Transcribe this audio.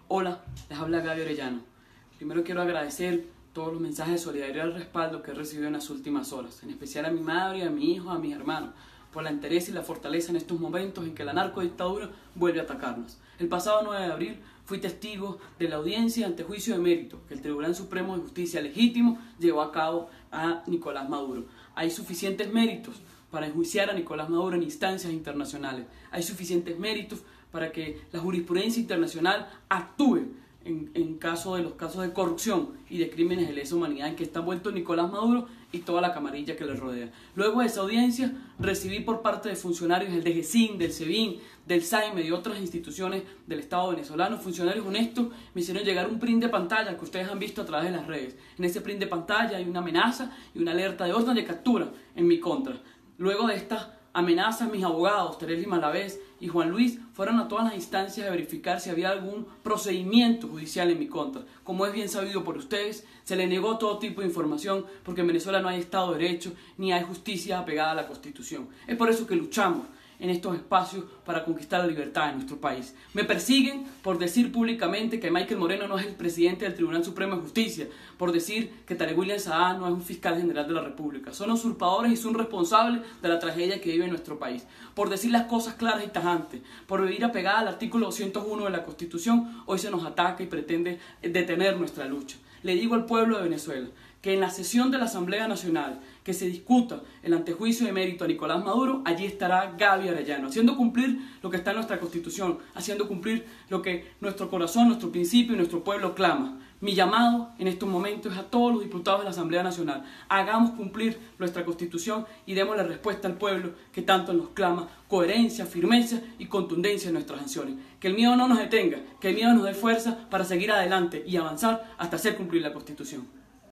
Hola, les habla Gaby Orellano. Primero quiero agradecer todos los mensajes de solidaridad y respaldo que he recibido en las últimas horas, en especial a mi madre, a mi hijo, a mis hermanos, por la entereza y la fortaleza en estos momentos en que la narcodictadura vuelve a atacarnos. El pasado 9 de abril fui testigo de la audiencia ante juicio de mérito que el Tribunal Supremo de Justicia legítimo llevó a cabo a Nicolás Maduro. Hay suficientes méritos para enjuiciar a Nicolás Maduro en instancias internacionales. Hay suficientes méritos para que la jurisprudencia internacional actúe en caso de los casos de corrupción y de crímenes de lesa humanidad en que está envuelto Nicolás Maduro y toda la camarilla que le rodea. Luego de esa audiencia recibí por parte de funcionarios del DGCIN, del SEBIN, del SAIME y de otras instituciones del Estado venezolano, funcionarios honestos, me hicieron llegar un print de pantalla que ustedes han visto a través de las redes. En ese print de pantalla hay una amenaza y una alerta de orden de captura en mi contra. Luego de estas amenazas, mis abogados, Teresa Malavés y Juan Luis, fueron a todas las instancias a verificar si había algún procedimiento judicial en mi contra. Como es bien sabido por ustedes, se le negó todo tipo de información porque en Venezuela no hay Estado de Derecho ni hay justicia apegada a la Constitución. Es por eso que luchamos en estos espacios para conquistar la libertad en nuestro país. Me persiguen por decir públicamente que Michael Moreno no es el presidente del Tribunal Supremo de Justicia, por decir que Tarek William Saá no es un fiscal general de la República. Son usurpadores y son responsables de la tragedia que vive nuestro país. Por decir las cosas claras y tajantes, por vivir apegada al artículo 201 de la Constitución, hoy se nos ataca y pretende detener nuestra lucha. Le digo al pueblo de Venezuela que en la sesión de la Asamblea Nacional que se discuta el antejuicio de mérito a Nicolás Maduro, allí estará Gaby Orellano, haciendo cumplir lo que está en nuestra Constitución, haciendo cumplir lo que nuestro corazón, nuestro principio y nuestro pueblo clama. Mi llamado en estos momentos es a todos los diputados de la Asamblea Nacional. Hagamos cumplir nuestra Constitución y demos la respuesta al pueblo que tanto nos clama coherencia, firmeza y contundencia en nuestras acciones. Que el miedo no nos detenga, que el miedo nos dé fuerza para seguir adelante y avanzar hasta hacer cumplir la Constitución.